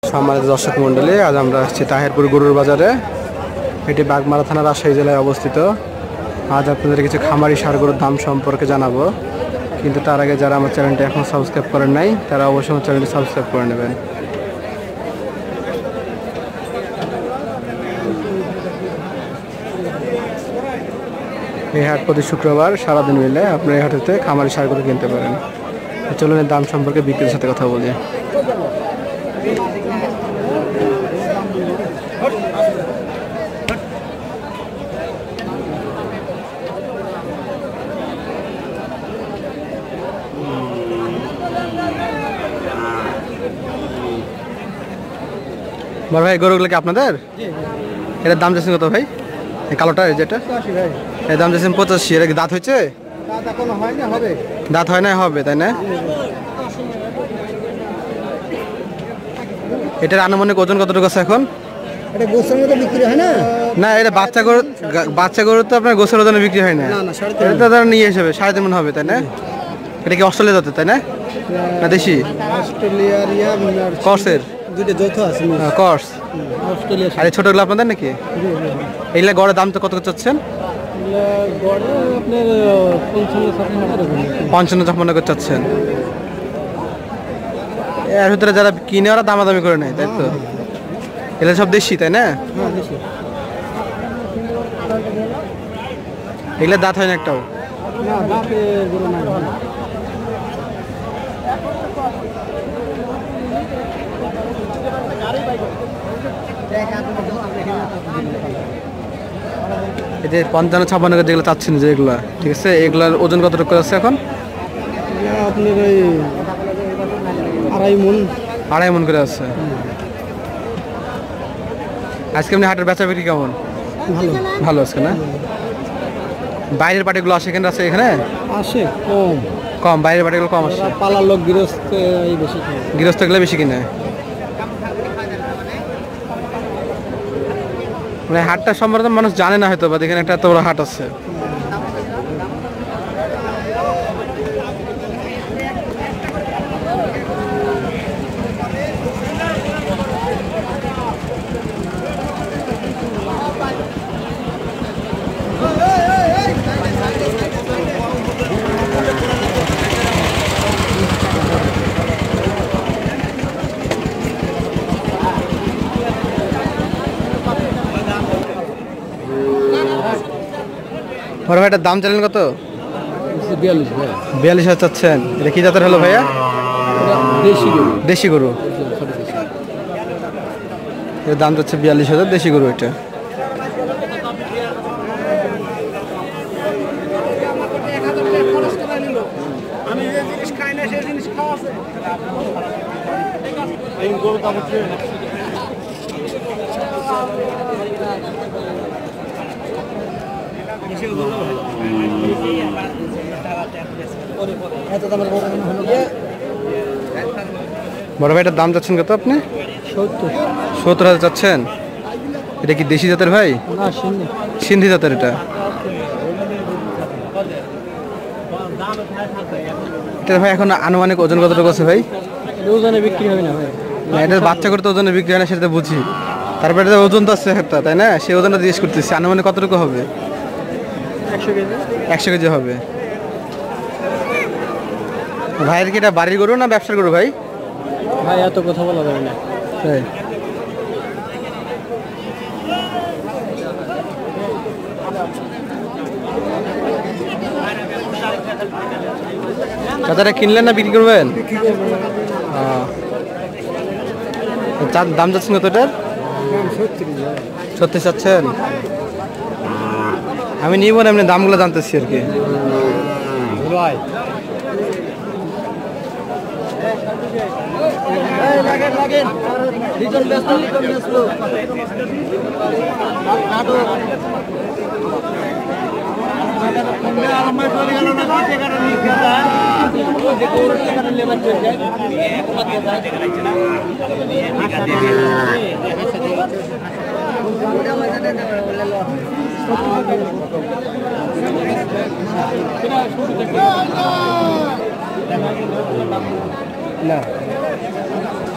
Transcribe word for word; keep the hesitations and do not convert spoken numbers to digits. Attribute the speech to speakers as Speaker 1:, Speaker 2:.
Speaker 1: সম্মানিত দর্শক মন্ডলী, আজ আমরা আসছি তাহিরপুর গরুর বাজারে। এটি বাগমারা থানা, রাজশাহী জেলায় অবস্থিত। আজ আপনাদের কিছু খামারি ষাঁড় গরুর দাম সম্পর্কে জানাবো, কিন্তু তার আগে যারা আমার চ্যানেলটি এখন সাবস্ক্রাইব করেন নাই তারা অবশ্যই আমার চ্যানেলটি সাবস্ক্রাইব করে নেবেন। এই হাট প্রতি শুক্রবার সারাদিন মিলে আপনার এই হাটেতে খামারি ষাঁড় গরু কিনতে পারেন। চলুন এর দাম সম্পর্কে বিক্রেতার সাথে কথা বলি। বড় ভাই, গরুগুলো কি আপনাদের? এটার দাম যাচ্ছেন কত ভাই? এই কালোটা যেটা এর দাম যাচ্ছেন পঁচাশি। এটা কি দাঁত হয়েছে? দাঁত হয় না, হবে তাই না? এটার আনুমানিক ওজন কতটুকু আছে এখন?
Speaker 2: এটা গোছের মতো বিক্রি হয় না?
Speaker 1: না, এটা বাচ্চা গরু। বাচ্চা গরু তো আপনার গোছের ওজনে বিক্রি হয় না। এটা তো নিয়ে হিসেবে সাড়ে তিন মন হবে তাই না? এটা কি অস্ট্রেলিয়া জাতের তাই না? না দেশি?
Speaker 2: অস্ট্রেলিয়ার ইয়া
Speaker 1: কর্সের
Speaker 2: দুইটা যৌথ আছে।
Speaker 1: কর্স
Speaker 2: অস্ট্রেলিয়া।
Speaker 1: আর এই ছোটগুলো আপনাদের নাকি? এইগুলা গড়ের দাম তো কত কত চাচ্ছেন?
Speaker 2: গড়ে আপনার পঞ্চান্ন ছাপ্পান্ন
Speaker 1: পঞ্চান্ন ছাপ্পান্ন করে চাচ্ছেন। এর ভিতরে যারা কিনে ওরা দামাদামি করে নেয় তাই তো? এগুলো সব দেশি তাই না? এগুলো দাঁত হয় না একটাও? এই যে পঞ্চান্ন ছাপ্পান্ন করে যেগুলো চাচ্ছেন, যে এগুলা ঠিক আছে, এগুলার ওজন কতটুকু আছে এখন?
Speaker 2: আপনার ওই আড়াই মন
Speaker 1: আড়াই মন করে আছে। আজকে এমনি হাটের বেচা বিক্রি কেমন?
Speaker 2: ভালো
Speaker 1: ভালো আছে না? বাইরের পার্টিগুলো আসে এখানে? আছে এখানে
Speaker 2: আসে কম
Speaker 1: কম বাইরের পার্টিগুলো কম আসে।
Speaker 2: পালার লোক গৃহস্থ বেশি,
Speaker 1: গৃহস্থ গুলো বেশি কিনে। মানে হাটটা সম্পর্কে মানুষ জানে না হয়তো, বা এখানে একটা এত বড় হাট আছে। বড় ভাই, এটার দাম চাইলেন কত?
Speaker 2: বিয়াল্লিশ।
Speaker 1: বিয়াল্লিশ হাজার চাচ্ছেন। এটা কি জাতের হলো ভাইয়া?
Speaker 2: দেশি গরু।
Speaker 1: দেশি গরু। এর দাম যাচ্ছে বিয়াল্লিশ হাজার, দেশি গরু এটা। বড় ভাই, এটার দাম যাচ্ছেন কত আপনি?
Speaker 2: সত্তর।
Speaker 1: সত্তর হাজার চাচ্ছেন। এটা কি দেশি জাতের ভাই?
Speaker 2: না, সিন্ধি।
Speaker 1: সিন্ধি জাতের এটা। এটা ভাই এখন আনুমানিক ওজন কতটুকু আছে ভাই?
Speaker 2: ওজনে বিক্রি হবে না ভাই।
Speaker 1: না, এটা বাচ্চা করতে ওজনে বিক্রি হয় না সেটা বুঝি। তারপরে এটা ওজন তো আছে একটা তাই না? সেই ওজনটা জিজ্ঞেস করতেছি, আনুমানিক কতটুকু হবে?
Speaker 2: একশো কেজি।
Speaker 1: একশো কেজি হবে। ভাইয়ের কি এটা বাড়ির গরু না ব্যবসার গরু ভাই?
Speaker 2: ভাই এত কথা বলা যাবে না।
Speaker 1: তাই চাচারা কিনলেন না বিক্রি করবেন? চার দাম যাচ্ছেন কত এটার? সত্যি চাচ্ছেন? আমি নিব না, এমনি দামগুলো জানতেছি আর কি। না